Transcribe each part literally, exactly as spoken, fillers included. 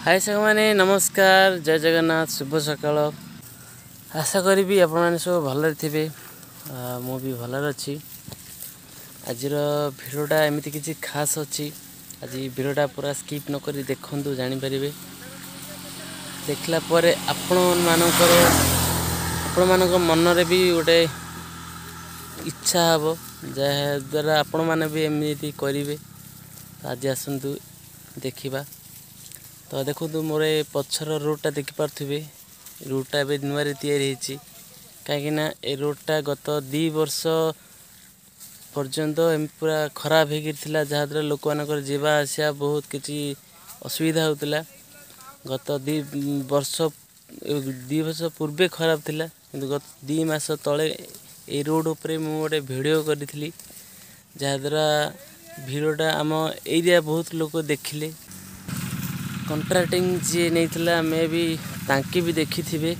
हाय साग मैंने नमस्कार जय जगन्नाथ शुभ सकाल। आशा करी आपण मैंने सब भलरे थे मु भी भलरे अच्छी। आज भिडियोटा एमती किसी खास अच्छी। आज भिडियोटा पूरा स्किप नक देखु जानीपर देखला आपण मानकर आपण मान मनरे भी गोटे इच्छा हे जद्वारा आपण मैंने भी एमती करेंगे। आज आसतु देखा तो देखो मोर पछर रोडटा देखिपे रोडटा ए नुआ या कहीं ए रोडटा गत दी वर्ष पर्यंत पूरा खराब होता जहाँद्वारा लोक मानकर जावा आसा बहुत किसी असुविधा होता। गत दी वर्ष दी वर्ष पूर्वे खराब थिला किंतु गत दी मास तले ए रोड उपरे मु गोटे वीडियो करी जहाँद्वारा वीडियोटा आम एरिया बहुत लोक देखिले। कंट्राक्टिंग जी नहीं मे भी तांकी भी देखी थे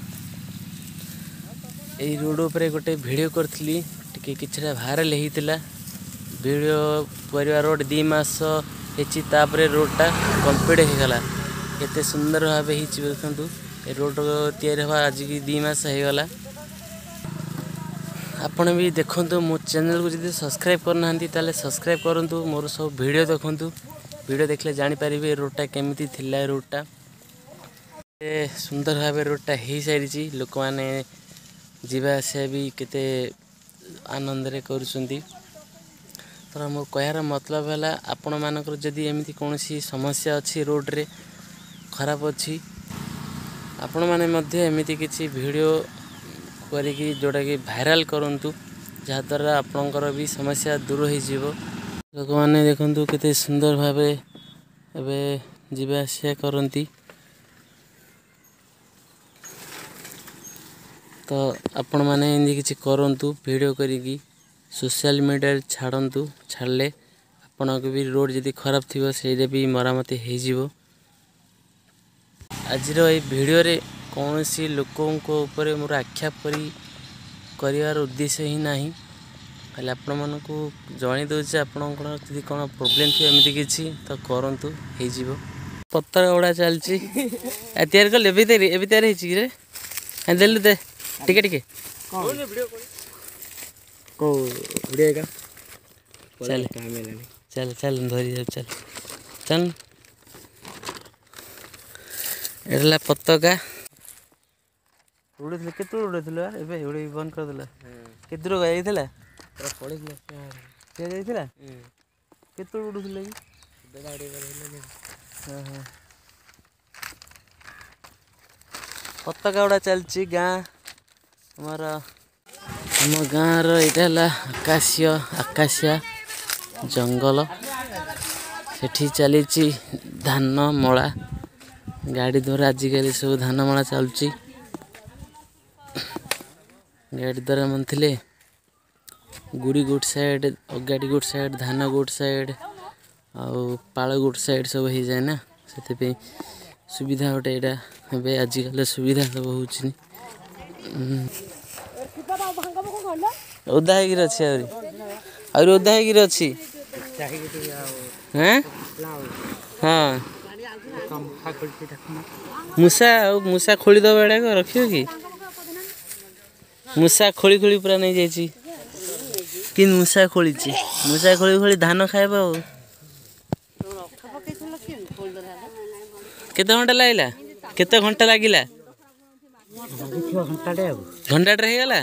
यही रोड उपरे गोटे वीडियो करी टी कि भाइराल होता वीडियो कर रोड दी मास होपर रोडटा कम्प्लीट होगला केते सुंदर भाव देखु ए रोड तैयारी हवा आज की दी मास होगला। आपण भी देखु मो चैनल को जब सब्सक्राइब करना ताले सब्सक्राइब करूँ मोर सब वीडियो देखु वीडियो देखले जानीपारे रोडटा केमिति थिला रोडटा सुंदर भाव रोडटा हो सारी लोक मैंने जीवा आसा भी केते आनंद रे करुछंती। तर मो कहर मतलब है आपण मानकर जदि एमती कौन समस्या अच्छी रोड रे खराब अच्छी आपण मैंने मध्य एमती किसी वीडियो करी जोटा कि भाइराल करूँ जहाँद्वारा आपणकर भी समस्या दूर हो लोक मैंने देखु केते सुंदर भाव एवं जीवा आसा करती। तो आपण मैंने एमती किसी करूँ वीडियो करी सोशल मीडिया छाड़ू छाड़े आपण को भी रोड जदि खराब थी से भी मरामती हो। आज भिडियो रे कौन सी लोकों को ऊपर मोर आक्षेप करी कर उद्देश्य ही नहीं खाली आपण मानक जन दूचे आपंकर जी कौन प्रोब्लेम थी एमती किसी तो करूँ हो पत्तर गुड़ा चलती तैयार कले ए तैयार हो देलु दे टिके टिके चल चल चल धरी चल चल एला पताका उड़े के उड़े उड़े बंद कर देला के दूर जाइला पड़े जाइला के उड़ूला पताका गुड़ा चलती गाँ आमर आम गाँव रहा आकाशीय आकाशिया जंगल सेठी चली धान मला गाड़ी द्वारा आजिकल सब धान मला चलुची गाड़ी द्वारा मन थे गुड़ी गुट साइड अगाड़ी गुट साइड धान गुट साइड आउ पाल गुट साइड सब हो जाए ना से सुविधा गोटे यहाँ आजिकल सुविधा सब हो ओदा हो अच्छी आहरी ओदा हो अच्छी हाँ मूसा मूसा खोली दब एड़ा रख कि मूसा खोली खोली पूरा नहीं जाइए कि मूसा खोली मूसा खोली खोली धान खाइब केते घंटा लगला केते घंटा लगिला घंटाटे होगला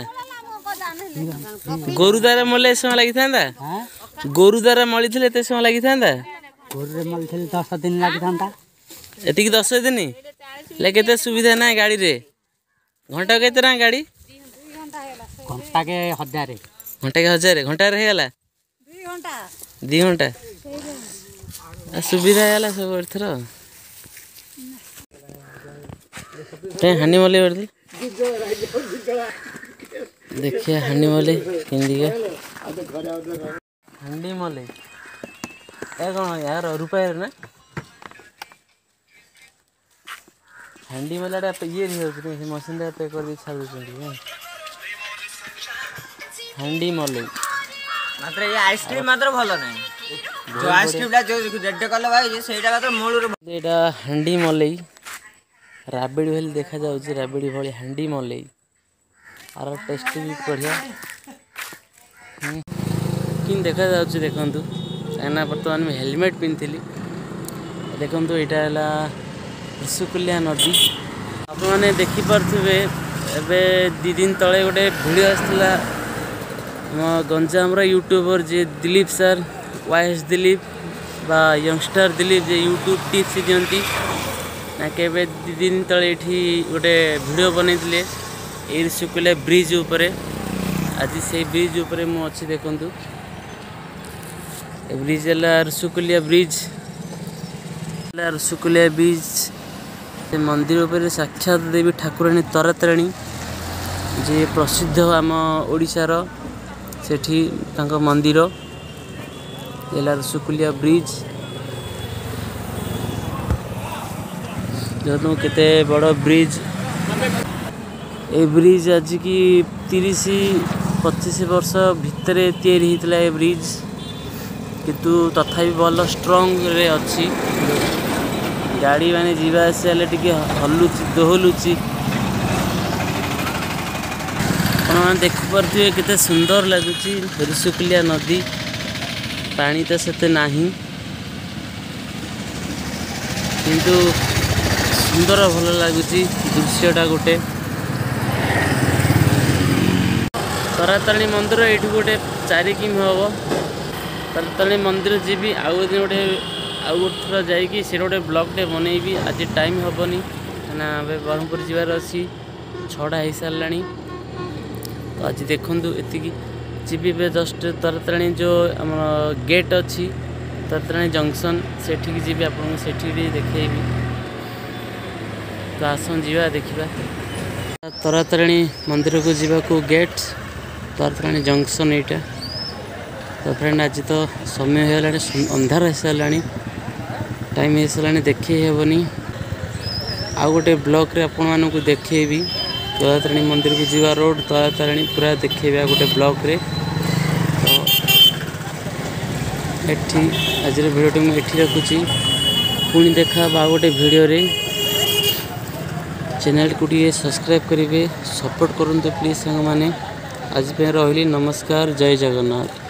गोरु द्वारा मले समय लगी था गोरु द्वारा मली थे एत समय लगी था दस दिन लगी एतिक दस दिन ले केते सुविधा ना गाड़ी रे घंटा केते ना गाड़ी घंटा के हजार घंटा के हजार घंटा रे गला दी घंटा सुविधा है सब एथर हानि मले देखिए हानि मले केंदिका हांडी मले ए कौन यार रुपये ना हांडी मलाटा ये मशीन पे कर छाड़ हांडी मले मात्र ये आइसक्रीम मात्र भल नहीं जो आइसक्रीम ला जो रेड कलर भाई सेटा मात्र मूल एटा हांडी मलई राबिड़ी भली देखा जाउची राबिड़ी भली हांडी मलई आर टेस्ट भी बढ़िया कि देखा जाउची देखंतु एना वर्तमान में हेलमेट पिनथिली देखंतु एटा हला ऋषिकुल्या नदी आप मैंने देखी पारे एबे दी दिन तले गोटे वीडियो आसला गंजाम यूट्यूबर जे दिलीप सर वाइस दिलीप बा यंगस्टर दिलीप जे यूट्यूब टिप्स दियंती ना केबे दी दिन तले एठी गोटे वीडियो बनैतिले ए ऋषिकुल्या ब्रिज उपरे आज से ब्रिज उपरे मु अछि देखंतु ए ब्रिज हला ऋषिकुल्या ब्रिज हला ऋषिकुल्या ब्रिज से मंदिर उपर साक्षात देवी ठाकुराणी तारातारिणी जे प्रसिद्ध आम ओडिशार सेठी तांको मंदिर एला ऋषिकुल्या ब्रिज जो केते बड़ ब्रिज ए ब्रिज आज की तीस पच्चीस वर्ष भितर तैयारी होता है ब्रिज किंतु तथापि भल स्ट्रंग रे अच्छी गाड़ी माने जीवा आसे टिके हलुची दोहलुची आप देखिपे केते सुंदर लगुच ऋषिकुल्या नदी पानी तो सेते नाही किंतु सुंदर भल लगुच दृश्यटा गोटे तारातारिणी मंदिर ये गोटे चारि किमी हम तारातारिणी मंदिर जी आउ गोटे आउ गोटे थर जाकि से गोटे ब्लॉगटे बनईबी आज टाइम हेनी ना ब्रह्मपुर जीवार अच्छी छड़ा हो सारा तो आज देखूँ एति जी जस्ट तारातारिणी जो आम गेट अच्छी तारातारिणी जंक्शन से जी आपको से देखेबी तो आसन जा देखा तारातारिणी मंदिर को जावाक गेट तारातारिणी जंक्शन यहाँ तो फ्रेंड आज तो समय होगा अंधार हो सारा टाइम हो सारा देखी हेबनी आउ गोटे ब्लॉक रे आपण मानक देखेबी तारातारिणी मंदिर को जीवा रोड तारातारिणी पूरा देखेबी गोटे ब्लॉक रे तो एठी आज भिडियो मुझे एठी रखुची पुणी देखा बा गोटे भिडियो रे चैनल को टी सब्सक्राइब करेंगे सपोर्ट करते प्लीज सांग मैंने आज पे रही नमस्कार जय जगन्नाथ।